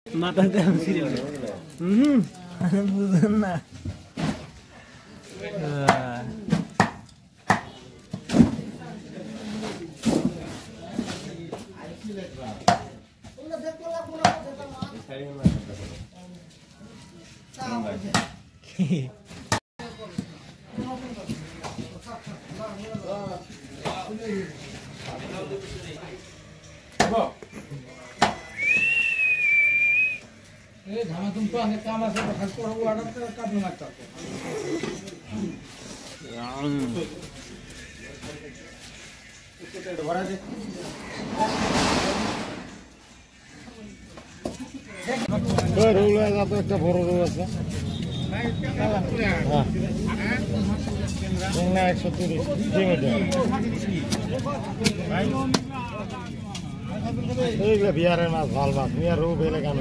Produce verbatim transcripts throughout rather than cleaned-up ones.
মাথাতে হুম বুঝেন না ए धामा तुम तो अनेक काम আছে তো খাস করব আড়া তো কাটু মারতে এটা ভরা দে তো রোল লাগা তো একটা বড় রোল আছে হ্যাঁ না একশো তিরিশ ঠিক আছে ভাই এইগুলো বিহারের মাছ ভাল মাছ বিহার রৌ বেলে কেন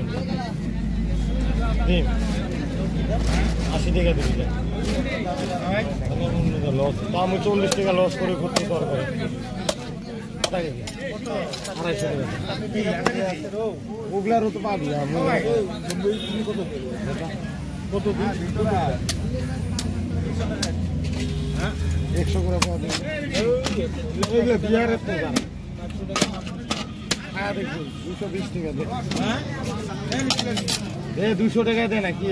ডিম আশি টাকা দিবি লস তো আমি চল্লিশ টাকা লস করে করতে কর করে আড়াইশো টাকা ওগুলারও তো পাবি কত একশো করে পাবি এগুলো বিহারের তো জানা দুশো বিশ টাকা দে দুশো টাকা দে না কি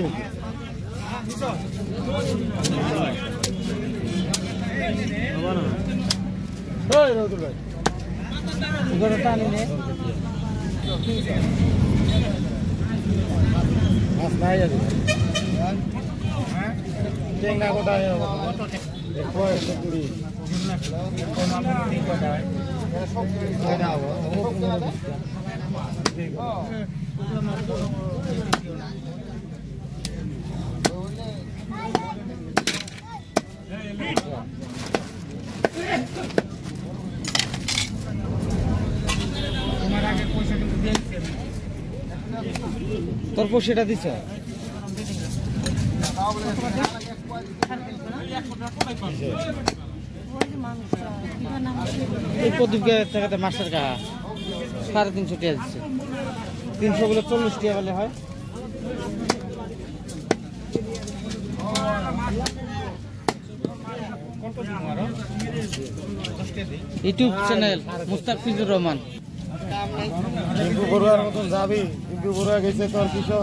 টেঙ্গা কোথায় একশো কুড়ি তোর পয়সাটা দিছ এই প্রদীপ টাকাতে মাস্টার কাহা সাড়ে তিনশো টাকা দিচ্ছে তিনশো বলে চল্লিশ টাকা বলে হয় ইউটিউব চ্যানেল মুস্তাফিজুর রহমান টিঙ্কু বড়ুয়ার মতন যাবি টিঙ্কু বড়ুয়া গেছে তোর কিশোর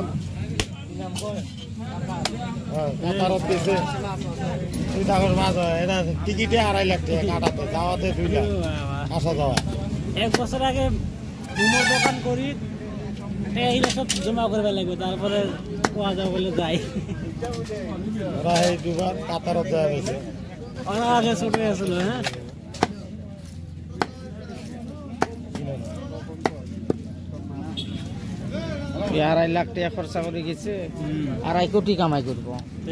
টিকিটে আড়াই লাখ টাকা কাটাতে যাওয়াতে দুই লাখ আসা যাওয়া এক বছর আগে মোমোর দোকান করি এইগুলো সব জমা করবে লাগবে তারপরে কোয়া যাও বলে যাই ওরা এই দুবার কাতারও দেওয়া গেছে ওরা আগে ছোট আসছিল হ্যাঁ আড়াই লাখ টাকা খরচা করে গেছে আড়াই কোটি কামাই করবো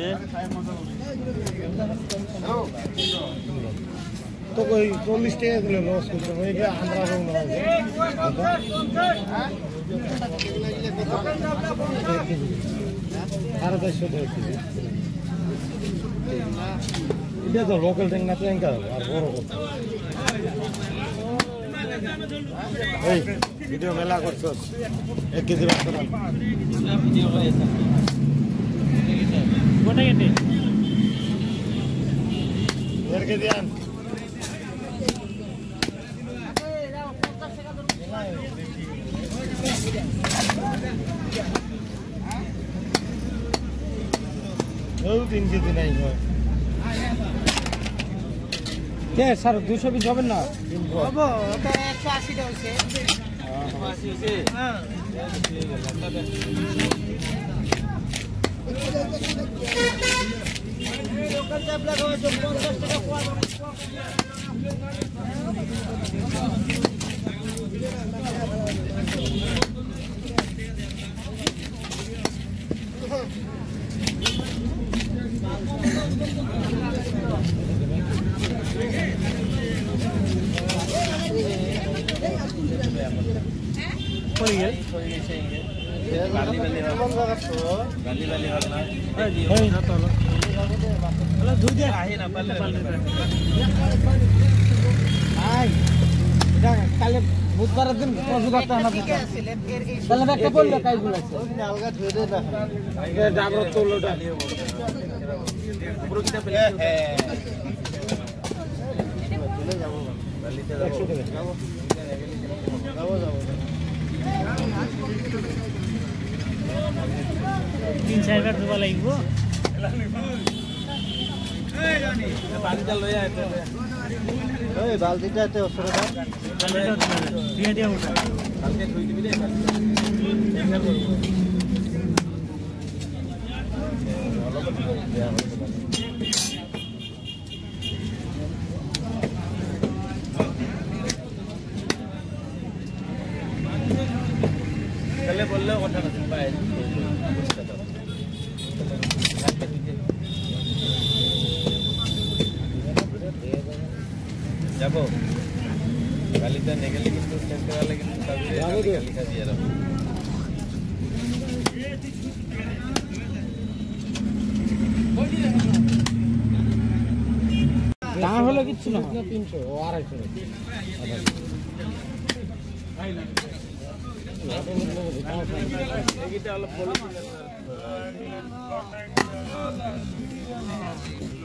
তো ওই চল্লিশ টাকা দিলে লস করতে আমরা সাড়ে চারশো টাকা এটা তো লোকাল ট্যাংরা ট্যাঙ্কা আর বড় কথা এই ভিডিও মেলা করছস এক কেজি মাছ দেড় কেজি আন তিন কেজি নাই স্যার দুশো পিস হবেন না একশো আশি गाली वाली गाली वाली वाला है जी ना तो हेलो दूध दे आहे ना पल्ले पल्ले आई जा काले বুধবারের দিন পশু ডাক্তার না তাহলে একটা বললো কাইগুলো আছে আলগা ধুয়ে দে না এটা জাগ্রত তোলোটা পুরো কিটা পেলে চলে যাব বালিতে যাব যাব যাব যাব তিন চারবার ধোবা লাগবো এই জানি বালতিটা লই আয় ওই বালতিটা তে ওসরটা দিয়ে দিয়ে উঠা কালকে ধুই দিবি রে কালে বললে কথা না পায় যাবো গালিটা নেগেলে কিন্তু শেষ করালে কিন্তু তাহলে গালি খাবি আর দাম হলো কিচ্ছু না তিনশো ও আড়াইশো এইটা অল্প বলি